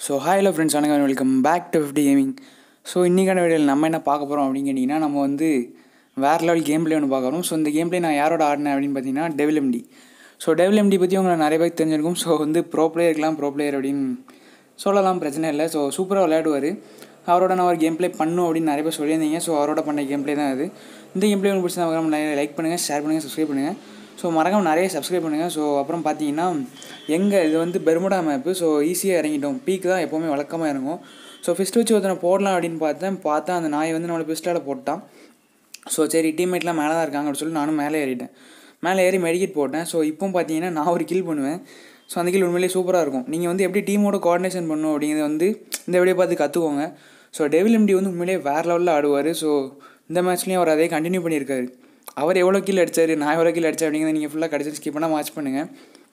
So hello friends வணக்கம், welcome back to 50 gaming. So இன்றைக்கான வீடியோவில் நம்ம என்ன பார்க்க போகிறோம் அப்படின்னு கேட்டிங்கன்னா, நம்ம வந்து வேறு லெவல் கேம் பிளே ஒன்று பார்க்குறோம். ஸோ இந்த கேம் பிளே நான் யாரோட ஆடினேன் அப்படின்னு பார்த்தீங்கன்னா Devil M. So Devil M T உங்களை நிறைய பேருக்கு தெரிஞ்சிருக்கும். ஸோ வந்து ப்ரோ பிளேயர் அப்படின்னு சொல்லலாம், பிரச்சனை இல்லை. ஸோ சூப்பராக விளையாடுவார். அவரோட நான் ஒரு கேம் பிளே பண்ணும் அப்படின்னு நிறைய பேர் சொல்லியிருந்தீங்க. ஸோ அவரோட பண்ண கேம் பிளே தான் அது. இந்த கேம் பிளே உங்களுக்கு பிடிச்சா நம்ம லைக் பண்ணுங்கள், ஷேர் பண்ணுங்கள், சப்ஸ்கிரைப் பண்ணுங்கள். ஸோ மறக்காம நிறைய சப்ஸ்கிரைப் பண்ணுங்கள். ஸோ அப்புறம் பார்த்தீங்கன்னா இது வந்து பெர்முடா மேப்பு. ஸோ ஈஸியாக இறங்கிட்டோம். பீக் தான் எப்போவுமே வழக்கமாக இறங்கும். ஸோ ஃபிஸ்ட் வச்சு ஒருத்தனை போடலாம் அப்படின்னு பார்த்தா அந்த நாய் வந்து நம்மளை பிஸ்டால் போட்டான். ஸோ சரி, டீம்மேட்லாம் மேலே தான் இருக்காங்க அப்படின்னு சொல்லி நானும் மேலே ஏறிட்டேன். மேலே ஏறி மெடிக்கெட் போட்டேன். ஸோ இப்போ பார்த்தீங்கன்னா நான் ஒரு கில் பண்ணுவேன். ஸோ அந்த கில் உண்மையிலேயே சூப்பராக இருக்கும். நீங்கள் வந்து எப்படி டீமோட கோஆர்டினேஷன் பண்ணணும் அப்படிங்கிறத வந்து இந்த வீடியோ பார்த்து கற்றுக்கோங்க. ஸோ டெவில் எம்டி வந்து உண்மையிலேயே வேறு லெவலில் ஆடுவார். ஸோ இந்த மேட்ச்லேயும் அவர் அதே கண்டினியூ பண்ணியிருக்காரு. அவர் எவ்வளோ கில் அடித்தார், நான் எவ்வளோ கில் அடித்தேன் அப்படிங்கிறத நீங்கள் ஃபுல்லாக கடைசி ஸ்கிப் பண்ணால் வாட்ச் பண்ணுங்கள்.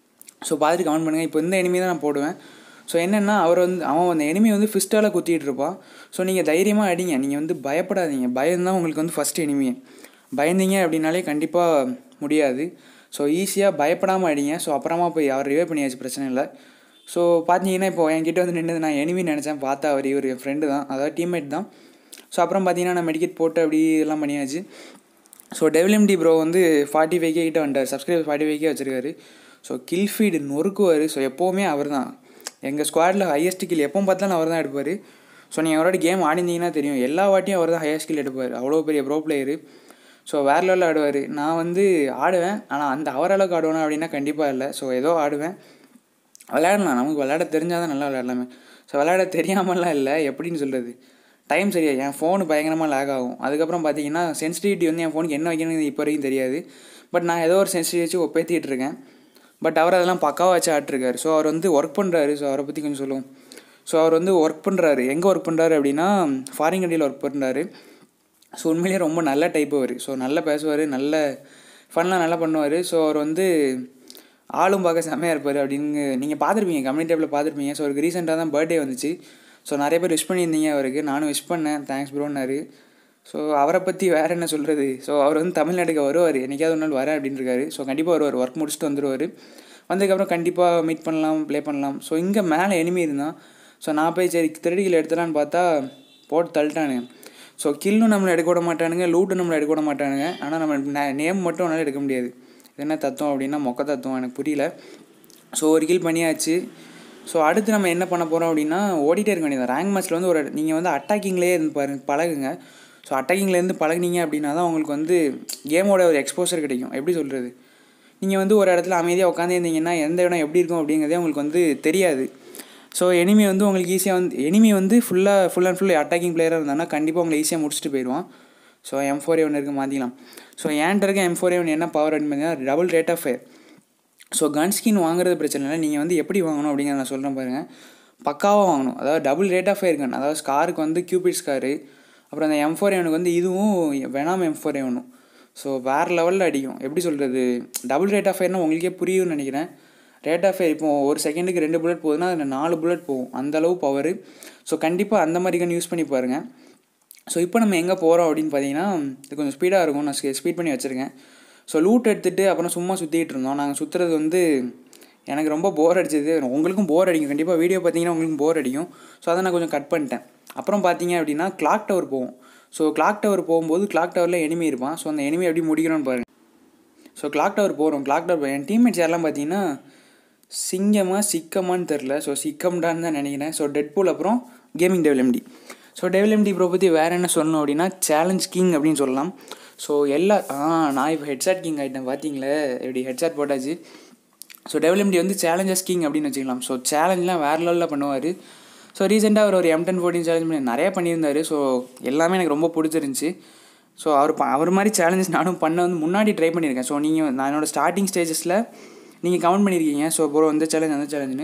ஸோ பார்த்துட்டு கமெண்ட் பண்ணுங்கள். இப்போ இந்த எனிமி தான் நான் போடுவேன். ஸோ என்னென்னா அவன் அந்த எனிமி வந்து ஃபிஸ்ட்டால் குத்திட்டு இருப்பான். ஸோ நீங்கள் தைரியமாக அடிங்க, நீங்கள் வந்து பயப்படாதீங்க. பயம்தான் உங்களுக்கு வந்து ஃபஸ்ட் எனிமியே. பயந்தீங்க அப்படின்னாலே கண்டிப்பாக முடியாது. ஸோ ஈஸியாக பயப்படாமல் அடிங்க. ஸோ அப்புறமா போய் அவர் ரிவே பண்ணியாச்சு, பிரச்சனை இல்லை. ஸோ பார்த்தீங்கன்னா இப்போ என்கிட்ட வந்து நின்றது நான் எனிமி நினச்சேன். பார்த்தா அவர் என் ஃப்ரெண்டு தான், அதாவது டீம்மேட் தான். ஸோ அப்புறம் பார்த்தீங்கன்னா நான் மெடிக்கெட் போட்டு அப்படி இதெல்லாம் பண்ணியாச்சு. ஸோ டெவில் எம்டி ப்ரோ வந்து 45K கிட்ட வந்துட்டார். சப்ஸ்கிரைபர் 45K வச்சுருக்காரு. ஸோ கில் ஃபீடு நொறுக்குவார். ஸோ எப்போவுமே அவர் தான் எங்கள் ஸ்குவாடில் ஹையஸ்ட் கில். எப்போ பார்த்தாலும் அவர் தான் எடுப்பார். ஸோ நீங்கள் அவரோட கேம் ஆடிந்தீங்கன்னா தெரியும், எல்லா வாட்டியும் அவர் தான் ஹையஸ்ட் கில் எடுப்பார். அவ்வளோ பெரிய ப்ரோ பிளேயரு. ஸோ வேறு லெவலில் ஆடுவார். நான் வந்து ஆடுவேன், ஆனால் அந்த அவர் அளவுக்கு ஆடுவேனா அப்படின்னா கண்டிப்பாக இல்லை. ஸோ ஏதோ ஆடுவேன், விளையாடலாம். நமக்கு விளையாட தெரிஞ்சால் தான் நல்லா விளையாடலாமே. ஸோ விளையாட தெரியாமலாம் இல்லை, எப்படின்னு சொல்கிறது, டைம் சரியா என் ஃபோனு பயங்கரமாக லேக் ஆகும். அதுக்கப்புறம் பார்த்தீங்கன்னா சென்சிட்டிவிட்டி வந்து என் ஃபோனுக்கு என்ன வைக்கணும்னு இப்போ வரைக்கும் தெரியாது. பட் நான் ஏதோ ஒரு சென்சிட்டிவ் வச்சு ஒப்பேற்றிட்டு இருக்கேன். பட் அவர் அதெல்லாம் பக்காவாக வச்சு ஆட்டிருக்காரு. ஸோ அவர் வந்து ஒர்க் பண்ணுறாரு. ஸோ அவரை பற்றி கொஞ்சம் சொல்லுவோம். ஸோ அவர் வந்து ஒர்க் பண்ணுறாரு. எங்கே ஒர்க் பண்ணுறாரு அப்படின்னா ஃபாரின் கண்ட்ரியில் ஒர்க் பண்ணுறாரு. ஸோ உண்மையிலேயே ரொம்ப நல்ல டைப் அவர். ஸோ நல்லா பேசுவார், நல்ல ஃபன்லாம் நல்லா பண்ணுவார். ஸோ அவர் வந்து ஆளும் பார்க்க செம்மையாக இருப்பார் அப்படின்னு நீங்கள் பார்த்துருப்பீங்க, கம்யூனிட்டி டேப்பில் பார்த்துருப்பீங்க. ஸோ அவருக்கு ரீசெண்டாக தான் பர்த்டே வந்துச்சு. ஸோ நிறைய பேர் விஷ் பண்ணியிருந்தீங்க அவருக்கு. நானும் விஷ் பண்ணேன், தேங்க்ஸ் ப்ரோன்னாரு. ஸோ அவரை பற்றி வேறு என்ன சொல்கிறது. ஸோ அவர் வந்து தமிழ்நாட்டுக்கு வருவார், என்றைக்காவது ஒரு நாள் வரேன் அப்படின்னு இருக்காரு. ஸோ கண்டிப்பாக வருவார், ஒர்க் முடிச்சுட்டு வந்துடுவார். வந்ததுக்கப்புறம் கண்டிப்பாக மீட் பண்ணலாம், ப்ளே பண்ணலாம். ஸோ இங்கே மேலே எனிமி இருந்தான். ஸோ நான் போய் சரி திருடிகள் எடுத்துலான்னு பார்த்தா போட்டு தள்ளிட்டானுங்க. ஸோ கில்லும் நம்மளை எடுக்க விட மாட்டானுங்க, லூட்டும் நம்மளை எடுக்க விட மாட்டானுங்க. ஆனால் நம்ம நேம் மட்டும் அவனால் எடுக்க முடியாது. இது என்ன தத்துவம் அப்படின்னா மொக்க தத்துவம், எனக்கு புரியல. ஸோ ஒரு கில் பண்ணியாச்சு. ஸோ அடுத்து நம்ம என்ன பண்ண போகிறோம் அப்படின்னா ஓடிட்டே இருக்க வேண்டியது. ரேங்க் மேட்ச்சில் வந்து நீங்கள் வந்து அட்டாக்கிங்லேயே இருந்து பழகுங்க. ஸோ அட்டாக்கிங்லேருந்து பழகுனீங்க அப்படின்னா தான் உங்களுக்கு வந்து கேமோட ஒரு எக்ஸ்போசர் கிடைக்கும். எப்படி சொல்கிறது, நீங்கள் வந்து ஒரு இடத்துல அமைதியாக உட்காந்துருந்தீங்கன்னா எந்த இடம் எப்படி இருக்கும் அப்படிங்கிறதே உங்களுக்கு வந்து தெரியாது. ஸோ எனிமி வந்து உங்களுக்கு ஈஸியாக ஃபுல் அண்ட் ஃபுல் அட்டாக்கிங் பிளேயராக இருந்தாங்கன்னா கண்டிப்பாக உங்களை ஈஸியாக முடிச்சுட்டு போயிடுவான். ஸோ M4A1 இருக்குது, மாற்றிக்கலாம். ஸோ ஏன்ட்ட இருக்க M4A1 என்ன பவர் அப்படின்னு பார்த்தீங்கன்னா double rate of fire. So gun skin வாங்குறது பிரச்சனை இல்லை, நீங்கள் வந்து எப்படி வாங்கணும் அப்படிங்கிறத நான் சொல்கிறேன் பாருங்கள். பக்காவாக வாங்கணும். அதாவது double rate of fire gun. அதாவது ஸ்காருக்கு வந்து கியூபிட் ஸ்காரு, அப்புறம் அந்த M4A1 வந்து இதுவும் வெனாம் M4A1. ஸோ வேறு லெவலில் அடிக்கும். எப்படி சொல்கிறது, டபுள் ரேட் ஆஃப் ஃபயர்னால் உங்களுக்கே புரியும்னு நினைக்கிறேன். ரேட் ஆஃப் ஃபயர் இப்போது ஒரு செகண்டுக்கு 2 புல்லட் போகுதுன்னா அதில் 4 புல்லட் போகும், அந்தளவு பவர். ஸோ கண்டிப்பாக அந்த மாதிரி கன் யூஸ் பண்ணி பாருங்கள். ஸோ இப்போ நம்ம எங்கே போகிறோம் அப்படின்னு பார்த்தீங்கன்னா இது கொஞ்சம் ஸ்பீடாக இருக்கும், நான் ஸ்பீட் பண்ணி வச்சுருக்கேன். ஸோ லூட் எடுத்துகிட்டு அப்புறம் சும்மா சுற்றிட்டு இருந்தோம். நாங்கள் சுற்றுறது வந்து எனக்கு ரொம்ப போர் அடிச்சது. உங்களுக்கும் போர் அடிக்கும் கண்டிப்பாக, வீடியோ பார்த்தீங்கன்னா உங்களுக்கும் போர் அடிக்கும். ஸோ அதை நான் கொஞ்சம் கட் பண்ணிட்டேன். அப்புறம் பார்த்தீங்க அப்படின்னா கிளாக் டவர் போவோம். ஸோ கிளாக் டவர் போகும்போது கிளாக் டவரில் எனிமி இருப்பான். ஸோ அந்த எனிமி எப்படி முடிக்கணும்னு பாருங்கள். ஸோ கிளாக் டவர் போகிறோம். கிளாக் டவர் என் டீம்மேட்ஸ் யாரெல்லாம் பார்த்தீங்கன்னா சிக்கமான்னு தெரில. ஸோ சிக்கம்டான்னு தான் நினைக்கிறேன். ஸோ டெட்பூல் அப்புறம் gaming Devil M. So Devil M ப்ரோ பற்றி வேறு என்ன சொல்லணும் அப்படின்னா சேலஞ்ச் கிங் அப்படின்னு சொல்லலாம். ஸோ நான் இப்போ ஹெட்ஷாட் கிங் ஆகிட்டேன், பார்த்தீங்களே எப்படி ஹெட்ஷாட் போட்டாச்சு. So Devil M T challenges king அப்படின்னு வச்சுக்கலாம். ஸோ சேலஞ்செலாம் வேறு லெவலில் பண்ணுவார். ஸோ ரீசெண்டாக அவர் ஒரு M1014 சேலஞ்ச் பண்ணி நிறையா பண்ணியிருந்தார். ஸோ எல்லாமே எனக்கு ரொம்ப பிடிச்சிருந்துச்சி. ஸோ அவர் மாதிரி சேலஞ்சஸ் நானும் பண்ண வந்து முன்னாடி ட்ரை பண்ணியிருக்கேன். ஸோ நான் என்னோடய ஸ்டார்டிங் ஸ்டேஜஸில் நீங்கள் கமெண்ட் பண்ணியிருக்கீங்க. ஸோ ப்ரோ அந்த சேலஞ்ச் அந்த சேலஞ்சுன்னு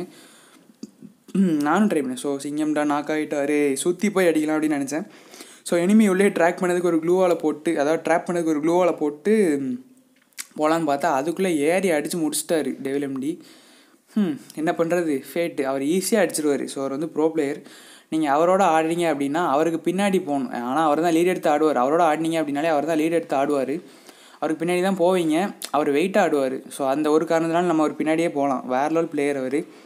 நானும் ட்ரை பண்ணேன். ஸோ சிங்கம்டா நாக் ஆகிட்டார், சுற்றி போய் அடிக்கலாம் அப்படின்னு நினச்சேன். ஸோ எனிமி உள்ளே ட்ராக் பண்ணதுக்கு ஒரு க்ளூவால் போட்டு, அதாவது ட்ராப் பண்ணதுக்கு ஒரு க்ளூவால் போட்டு போகலான்னு பார்த்தா அதுக்குள்ளே ஏறி அடித்து முடிச்சிட்டாரு டெவில் எம்டி. என்ன பண்ணுறது, ஃபேட்டு. அவர் ஈஸியாக அடிச்சிருவார். ஸோ அவர் வந்து ப்ரோ பிளேயர். நீங்கள் அவரோட ஆடுறீங்க அப்படின்னா அவருக்கு பின்னாடி போகணும். ஆனால் அவர் தான் லீட் எடுத்து ஆடுவார். அவரோட ஆடினீங்க அப்படின்னாலே அவர் தான் லீட் எடுத்து ஆடுவார். அவருக்கு பின்னாடி தான் போவீங்க, அவர் வெயிட்டாக ஆடுவார். ஸோ அந்த ஒரு காரணத்தினால நம்ம அவர் பின்னாடியே போகலாம். வேறு லெவல் பிளேயர் அவர்.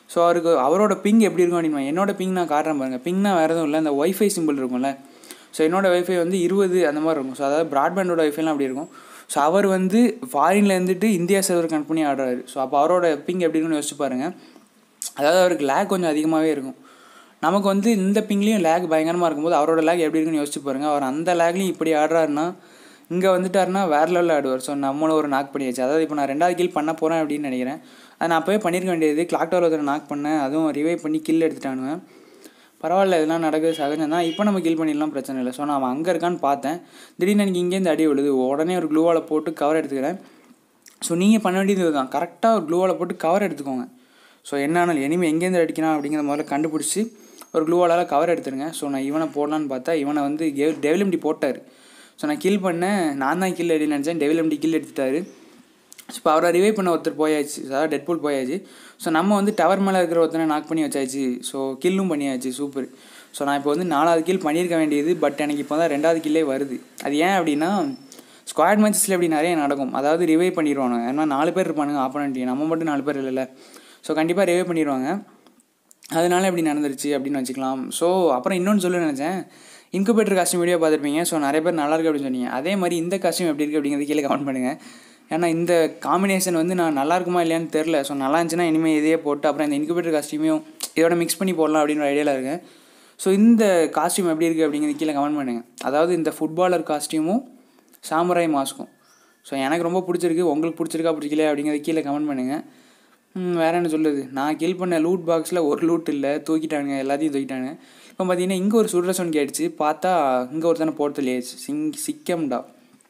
ஸோ அவரோட பிங் எப்படி இருக்கும் அப்படின்னா என்னோட பிங் நான் காட்டுறேன் பாருங்கள். பிங்னா வேறு எதுவும் இல்லை, இந்த ஒய்ஃபை சிம்பிள் இருக்கும்ல. ஸோ என்னோடய ஒய்ஃபை வந்து 20 அந்த மாதிரி இருக்கும். ஸோ அதாவது ப்ராட்பேண்டோட ஒய்ஃபைலாம் அப்படி இருக்கும். ஸோ அவர் வந்து ஃபாரினில் இருந்துட்டு இந்தியா சர்வர் கனெக்ட் பண்ணி ஆடுறாரு. ஸோ அப்போ அவரோட பிங் எப்படி இருக்குன்னு யோசிச்சு பாருங்கள். அதாவது அவருக்கு லேக் கொஞ்சம் அதிகமாகவே இருக்கும். நமக்கு வந்து இந்த பிங்லேயும் லேக் பயங்கரமாக இருக்கும்போது அவரோட லேக் எப்படி இருக்குன்னு யோசிச்சு பாருங்கள். அவர் அந்த லேக்லேயும் இப்படி ஆடுறாருன்னா இங்கே வந்துட்டாருன்னா வேறு லெவலில் ஆடுவார். ஸோ நம்மளும் ஒரு நாக் பண்ணியாச்சு. அதாவது இப்போ நான் 2வது கில் பண்ண போகிறேன் அப்படின்னு நினைக்கிறேன். அதை நான் அப்போவே பண்ணியிருக்க வேண்டியது. கிளாக் டவரில் ஒருத்தர் நாக் பண்ணேன், அதுவும் ரிவைவ் பண்ணி கில் எடுத்துட்டானுங்க. பரவாயில்ல, இதெல்லாம் நடக்குது சகஜம் தான். இப்போ நம்ம கில் பண்ணிடலாம், பிரச்சனை இல்லை. ஸோ நான் அவன் அங்கே இருக்கான்னு பார்த்தேன். திடீர்னு எனக்கு இங்கேருந்து அடி விழுது. உடனே ஒரு க்ளூவால் போட்டு கவர் எடுத்துக்கிறேன். ஸோ நீங்கள் பண்ண வேண்டியது தான், கரெக்டாக ஒரு க்ளூவால் போட்டு கவர் எடுத்துக்கோங்க. ஸோ என்னாலும் எனிமே எங்கேருந்து அடிக்கிறான் அப்படிங்கிற முதல்ல கண்டுபிடிச்சி ஒரு க்ளூவாலால் கவர் எடுத்துருங்க. ஸோ நான் இவனை போடலான்னு பார்த்தா இவனை வந்து டெவிலம்டி போட்டார். ஸோ நான் கில் பண்ணேன், நான் தான் கில் எடுன்னு நினச்சேன். டெவிலம்டி கில் எடுத்துட்டாரு. இப்போ அவரை ரிவைவ் பண்ண ஒருத்தர் போயாச்சு, அதாவது டெட்பூல் போயாச்சு. ஸோ நம்ம வந்து டவர் மேலே இருக்கிற ஒருத்தனை நாக் பண்ணி வச்சாச்சு. ஸோ கில்லும் பண்ணியாச்சு, சூப்பர். ஸோ நான் இப்போ வந்து 4வது கில் பண்ணியிருக்க வேண்டியது. பட் எனக்கு இப்போ தான் 2வது கில்லே வருது. அது ஏன் அப்படின்னா ஸ்குவாட் மேட்சஸில் இப்படி நிறைய நடக்கும். அதாவது ரிவைவ் பண்ணிடுவாங்க. ஏன்னா 4 பேர் இருப்பானுங்க ஆப்போனன்ட், நம்ம மட்டும் 4 பேர் இல்லைல்ல. ஸோ கண்டிப்பாக ரிவைவ் பண்ணிடுவாங்க. அதனால இப்படி நடந்துருச்சு அப்படின்னு வச்சுக்கலாம். ஸோ அப்புறம் இன்னொன்று சொல்ல நினச்சேன், இன்குபேட்டர் காஸ்டியூம் வீடியோ பார்த்துருப்பீங்க. ஸோ நிறைய பேர் நல்லாயிருக்கு அப்படின்னு சொன்னீங்க. அதே மாதிரி இந்த காஸ்டியூம் எப்படி இருக்குது அப்படிங்கிறது கீழே கமெண்ட் பண்ணுங்கள். ஏன்னா இந்த காம்பினேஷன் வந்து நான் நல்லா இருக்குமா இல்லையான்னு தெரில. ஸோ நல்லா இருந்துச்சுன்னா இனிமேல் இதையே போட்டு அப்புறம் இந்த இன்குபேட்டர் காஸ்டியூமையும் இதோட மிக்ஸ் பண்ணி போடலாம் அப்படின்னு ஒரு ஐடியாவில் இருக்கேன். ஸோ இந்த காஸ்டியூம் எப்படி இருக்குது அப்படிங்கிறது கீழே கமெண்ட் பண்ணுங்கள். அதாவது இந்த ஃபுட்பாலர் காஸ்டியூமும் சாமுராய் மாஸ்க்கும் ஸோ எனக்கு ரொம்ப பிடிச்சிருக்கு. உங்களுக்கு பிடிச்சிருக்கா பிடிக்கல அப்படிங்கிறது கீழே கமெண்ட் பண்ணுங்கள். வேறு என்ன சொல்லுது, நான் கில் பண்ண லூட் பாக்ஸில் ஒரு லூட் இல்லை, தூக்கிட்டானுங்க, எல்லாத்தையும் தூக்கிட்டானுங்க. இப்போ பார்த்தீங்கன்னா இங்கே ஒரு சுடுற சவுண்ட் கேட்டுச்சு. பார்த்தா இங்கே ஒருத்தனை போட்டு இல்லையாச்சு, சிக்கம்டா.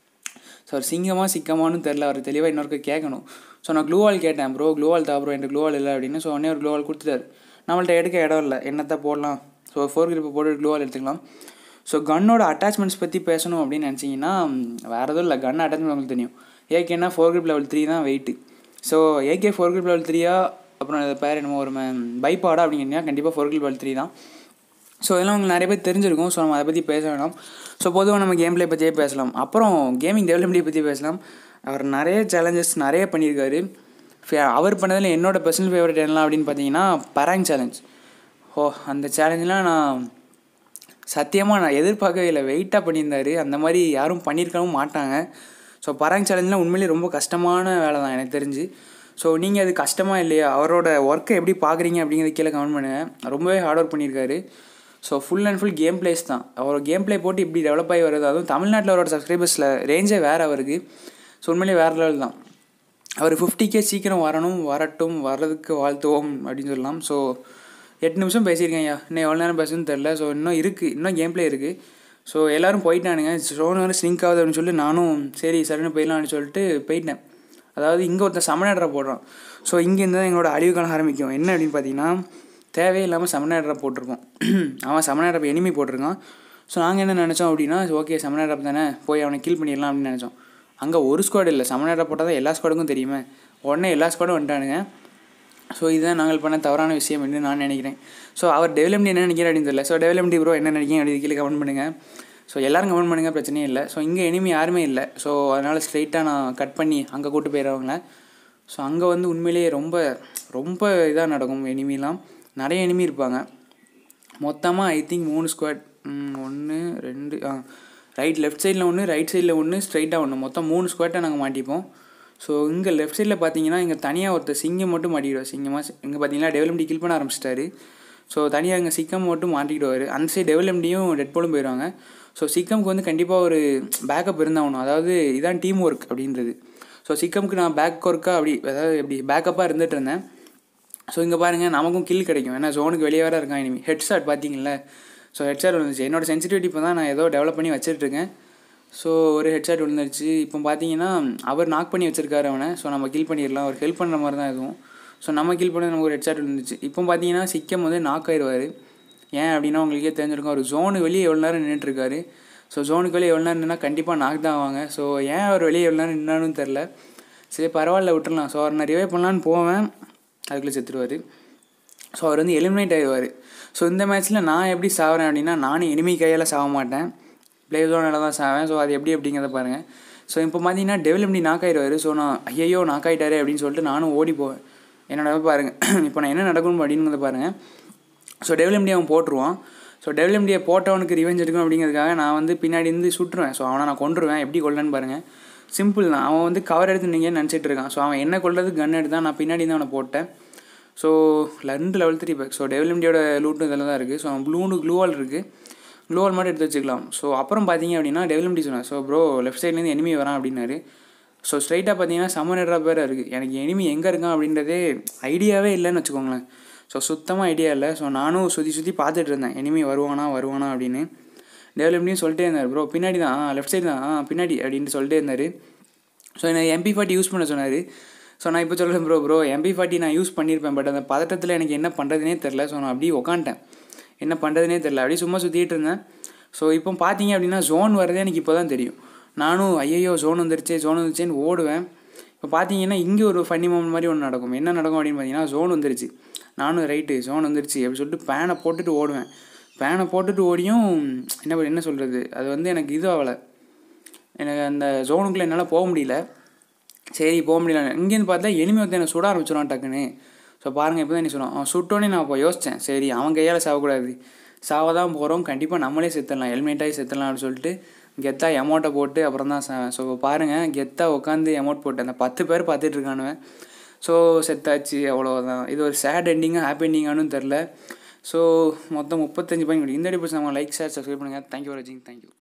ஸோ அவர் சிக்கமானு தெரில, அவர் தெளிவாக இன்னொருக்கு கேட்கணும். ஸோ நான் க்ளூவால் கேட்டேன், ப்ரோ க்ளூவால் தா ப்ரோ, என்கிட்ட க்ளூவால் இல்லை அப்படின்னு. ஸோ உடனே ஒரு க்ளூவால் கொடுத்துட்டாரு. நம்மள்ட்ட எடுக்க இடம் இல்லை, என்னத்தை போடலாம். ஸோ 4 கிரிப்பை போட்டு க்ளூவால் எடுத்துக்கலாம். ஸோ கன்னோட அட்டாச்மெண்ட்ஸ் பற்றி பேசணும் அப்படின்னு நினச்சிங்கன்னா வேறு எதுவும் இல்லை. கன் அட்டாச்மெண்ட் உங்களுக்கு தெரியும். ஏகேன்னா 4 கிரிப் லெவல் 3 தான் weight. So A 4 grip level 3 அப்புறம் அது பேர் என்னமோ ஒரு பைப்பாடா அப்படிங்கன்னா கண்டிப்பாக 4 கிரிப் லெவல் 3 தான். ஸோ இதெல்லாம் உங்களுக்கு நிறைய பேர் தெரிஞ்சிருக்கும். ஸோ நம்ம அதை பற்றி பேச வேணாம். ஸோ பொதுவாக நம்ம கேம் பிளே பற்றியே பேசலாம். அப்புறம் கேமிங் டெவலப்மெண்ட்டை பற்றி பேசலாம். அவர் நிறைய சேலஞ்சஸ் நிறைய பண்ணியிருக்காரு. அவர் பண்ணதில் என்னோடய பர்சனல் ஃபேவரட் என்ன அப்படின்னு பார்த்தீங்கன்னா பராங் சேலஞ்ச். அந்த சேலஞ்செலாம் நான் சத்தியமாக நான் எதிர்பார்க்கவே இல்லை. வெயிட்டாக பண்ணியிருந்தார். அந்த மாதிரி யாரும் பண்ணியிருக்கவும் மாட்டாங்க. ஸோ பராங் சேலஞ்செலாம் உண்மையிலேயே ரொம்ப கஷ்டமான வேலை தான் எனக்கு தெரிஞ்சு. ஸோ நீங்கள் அது கஷ்டமாக இல்லையா, அவரோட ஒர்க்கை எப்படி பார்க்குறீங்க அப்படிங்கிறது கீழே கமெண்ட் பண்ணுங்கள். ரொம்பவே ஹார்ட் ஒர்க் பண்ணியிருக்காரு. So full and full game plays தான். அவர் கேம் பிளே போட்டு இப்படி டெவலப் ஆகி வருது. அதுவும் தமிழ்நாட்டில் அவரோட சப்ஸ்கிரைபர்ஸில் ரேஞ்சே வேறு அவருக்கு. ஸோ உண்மையிலேயே வேறு லெவல் தான். அவர் 50K சீக்கிரம் வரட்டும், வர்றதுக்கு வாழ்த்துவோம் அப்படின்னு சொல்லலாம். ஸோ 8 நிமிஷம் பேசியிருக்கேன். இன்னும் எவ்வளோ நேரம் பேசுன்னு தெரில. ஸோ இன்னும் கேம் பிளே இருக்குது. ஸோ எல்லோரும் போயிட்டானுங்க. ஷோன் வேறு ஸ்னிங்க் ஆகுது அப்படின்னு சொல்லி நானும் சரி சரின்னு போயிடலான்னு சொல்லிட்டு போயிட்டேன். அதாவது இங்கே ஒருத்தர் சமநாடரை போடுறான். ஸோ இங்கேருந்து தான் எங்களோட அழிவுக்கான ஆரம்பிக்கும். என்ன அப்படின்னு பார்த்தீங்கன்னா தேவையில்லாமல் சமநாடரை போட்டிருக்கோம். அவன் சமநாடரை எனிமி போட்டிருக்கான். ஸோ நாங்கள் என்ன நினச்சோம் அப்படின்னா ஓகே சமநாடரை தானே போய் அவனை கில் பண்ணிடலாம் அப்படின்னு நினச்சோம். அங்கே ஒரு ஸ்குவாட் இல்லை, சமநாடரை போட்டால் தான் எல்லா ஸ்குவாடுக்கும் தெரியுமே. உடனே எல்லா ஸ்குவாடும் வந்துட்டானுங்க. ஸோ இதுதான் நாங்கள் பண்ண தவறான விஷயம் என்று நான் நினைக்கிறேன். ஸோ அவர் டெவலப்மெண்ட் என்ன நினைக்கிறேன் அப்படின்னு தெரியல. ஸோ டெவலப்மெண்ட் ப்ரோ என்ன நினைக்கிறேன் அப்படின்னு கீழே கமெண்ட் பண்ணுங்கள். ஸோ எல்லோரும் கமெண்ட் பண்ணுங்கள், பிரச்சனையே இல்லை. ஸோ இங்கே எனிமி யாருமே இல்லை. ஸோ அதனால் ஸ்ட்ரைட்டாக நான் கட் பண்ணி அங்கே கூட்டு போயிடுறவங்கள. ஸோ அங்கே வந்து உண்மையிலேயே ரொம்ப ரொம்ப இதாக நடக்கும். எனிமிலாம் நிறைய எனிமி இருப்பாங்க. மொத்தமாக ஐ திங்க் 3 ஸ்குவாட், 1 2 லெஃப்ட் சைடில் 1, ரைட் சைடில் 1, ஸ்ட்ரைட்டாக 1, மொத்தம் 3 ஸ்குவாட்டை நாங்கள் மாட்டிப்போம். ஸோ இங்கே லெஃப்ட் சைடில் பார்த்தீங்கன்னா இங்கே தனியாக ஒருத்தர் சிங்கம் மட்டும் மாட்டிக்கிடுவார். இங்கே பார்த்தீங்கன்னா டெவலப்மெண்ட் கில் பண்ண ஆரம்பிச்சிட்டாரு. ஸோ தனியாக இங்கே சிக்கம் மட்டும் மாட்டிக்கிடுவார். அந்த சைடு டெவலப்மெண்ட்டையும் டெட்போலும் போயிடுவாங்க. ஸோ சிக்கமுக்கு வந்து கண்டிப்பாக ஒரு பேக்கப் இருந்தாகணும். அதாவது இதான் டீம் ஒர்க் அப்படின்றது. ஸோ சிக்கமுக்கு நான் பேக் ஒர்க்காக எப்படி பேக்கப்பாக இருந்துகிட்டு இருந்தேன். ஸோ இங்கே பாருங்கள் நமக்கும் கில் கிடைக்கும். ஏன்னா ஜோனுக்கு வெளியே வேறு இருக்கான் இனிமேல். ஹெட்ஷாட் பார்த்தீங்களா. ஸோ ஹெட்ஷாட் விழுந்துச்சு. என்னோடய சென்சிட்டிவிட்டி இப்போ தான் நான் ஏதோ டெவலப் பண்ணி வச்சுட்ருக்கேன். ஸோ ஒரு ஹெட்ஷாட் விழுந்துருச்சு. இப்போ பார்த்தீங்கன்னா அவர் நாக் பண்ணி வச்சுருக்காரு அவனை. ஸோ நம்ம கில் பண்ணிடலாம். அவர் ஹெல்ப் பண்ணுற மாதிரி தான் எதுவும். ஸோ நம்ம கில் பண்ணி நமக்கு ஒரு ஹெட்ஷாட் விழுந்துச்சு. இப்போ பார்த்தீங்கன்னா சிக்கம் வந்து நாக் ஆயிடுவார். ஏன் அப்படின்னா உங்களுக்கே தெரிஞ்சிருக்கும், அவர் ஜோனு வெளியே எவ்வளோ நேரம் நின்றுட்டுருக்காரு. ஸோ ஜோனுக்கு வெளியே எவ்வளோ நேரம் நின்னா கண்டிப்பாக நாக் தான் ஆவாங்க. ஸோ ஏன் அவர் வெளியே எவ்வளோ நேரம் நின்னான்னு தெரில. சரி பரவாயில்ல விட்டுடலாம். ஸோ அவர் நான் ரிவைவ் பண்ணலான்னு போவேன், அதுக்குள்ளே செத்துருவார். ஸோ அவர் வந்து எலிமினேட் ஆகிடுவார். ஸோ இந்த மேட்ச்சில் நான் எப்படி சாகிறேன் அப்படின்னா நானும் எனிமி கையால் சாக மாட்டேன், பிளேஸோனால தான் சாவேன். ஸோ அது அப்படிங்கிறத பாருங்கள். ஸோ இப்போ பார்த்தீங்கன்னா டெவலப்மெண்ட் நாக் ஆகிடுவார். ஸோ நான் ஐயோ நாக் ஆகிட்டாரு அப்படின்னு சொல்லிட்டு நானும் ஓடி போவேன். என்னோட பாருங்கள் இப்போ நான் என்ன நடக்கணும் அப்படின்னு பாருங்கள். ஸோ டெவில்எம்டி அவன் போட்டுருவான். ஸோ டெவில்எம்டியை போட்டவனுக்கு ரிவெஞ்ச் எடுக்கணும் அப்படிங்கிறதுக்காக நான் வந்து பின்னாடி இருந்து சுட்டுருவேன். ஸோ அவனை நான் கொண்டுருவேன். எப்படி கொல்லன்னு பாருங்கள், சிம்பிள் தான். அவன் வந்து கவர் எடுத்து நீங்கள் நினச்சிட்டு இருக்கான். ஸோ அவன் என்ன கொள்றது கன் எடுத்தான், நான் பின்னாடி தான் அவனை போட்டேன். So 2 level 3 bag. ஸோ டெவில்எம்டியோட லூட்டும் இதில் தான் இருக்குது. ஸோ அவன் க்ளூவால் இருக்குது, க்ளூவால் மட்டும் எடுத்து வச்சுக்கலாம். ஸோ அப்புறம் பார்த்தீங்க அப்படின்னா டெவில்எம்டி சொன்னேன், ஸோ ப்ரோ லெஃப்ட் சைட்லேருந்து எனிமி வரான் அப்படின்னாரு. ஸோ ஸ்ட்ரைட்டாக பார்த்தீங்கன்னா சம்மனேட்ரா பேர் இருக்குது. எனக்கு எனிமி எங்கே இருக்கான் அப்படின்றதே ஐடியாவே இல்லைன்னு வச்சுக்கோங்களேன். ஸோ சுத்தமாக ஐடியா இல்லை. ஸோ நானும் சுற்றி பார்த்துட்டு இருந்தேன் எனிமி வருவானா அப்படின்னு. டெவலப்டியும் சொல்லிட்டே இருந்தார், ப்ரோ பின்னாடி தான், லெஃப்ட் சைடு தான், பின்னாடி அப்படின்ட்டு சொல்லிட்டே இருந்தார். ஸோ எனக்கு MP40 யூஸ் பண்ண சொன்னார். ஸோ நான் இப்போ சொல்கிறேன், ப்ரோ MP40 நான் யூஸ் பண்ணியிருப்பேன். பட் அந்த பதட்டத்தில் எனக்கு என்ன பண்ணுறதுனே தெரில. ஸோ நான் அப்படியே உக்காண்டேன், என்ன பண்ணுறதுனே தெரில, அப்படியே சும்மா சுற்றிட்டு இருந்தேன். ஸோ இப்போ பார்த்தீங்க அப்படின்னா ஜோன் வரதே எனக்கு இப்போ தான் தெரியும். நானும் ஐயோ ஜோன் வந்துருச்சேன்னு ஓடுவேன். இப்போ பார்த்தீங்கன்னா இங்கே ஒரு ஃபன்னி மோமெண்ட் மாதிரி ஒன்று நடக்கும். என்ன நடக்கும் அப்படின்னு பார்த்தீங்கன்னா, ஜோன் வந்துருச்சு, நானும் ரைட்டு ஜோன் வந்துருச்சு அப்படி சொல்லிட்டு பேனை போட்டுட்டு ஓடுவேன். பேனை போட்டுட்டு ஓடியும் என்ன சொல்கிறது, அது வந்து எனக்கு இது ஆகலை. எனக்கு அந்த ஜோனுக்குள்ளே என்னால் போக முடியல. சரி போக முடியல. இங்கேருந்து பார்த்தா எனிமி வந்து என்னை சுட ஆரம்பிச்சிடுவான் டக்குன்னு. ஸோ பாருங்கள் இப்போ தான் என்ன சொன்னான், அவன் சுட்டோன்னே நான் இப்போ யோசித்தேன், சரி அவன் கையால் சாகக்கூடாது, சாவ தான் போகிறோம், கண்டிப்பாக நம்மளே செத்துடலாம், ஹெல்மெட் ஆகி செத்துடலாம் அப்படின்னு சொல்லிட்டு கெத்தாக எமௌண்ட்டை போட்டு அப்புறம் தான் ஸோ பாருங்கள் கெத்தாக உட்காந்து எமௌண்ட் போட்டு அந்த 10 பேர் பார்த்துட்டு இருக்கானுவேன். ஸோ செத்தாச்சு, அவ்வளோதான். இது ஒரு சேட் எண்டிங்காக ஹாப்பி எண்டிங்கானு தெரில. ஸோ மொத்தம் 35 பாயிண்ட். இந்த வீடியோ பிடிச்சா லைக், ஷேர், சப்ஸ்கிரைப் பண்ணுங்கள். தேங்க்யூ ஃபார் வாட்சிங். தேங்க்யூ.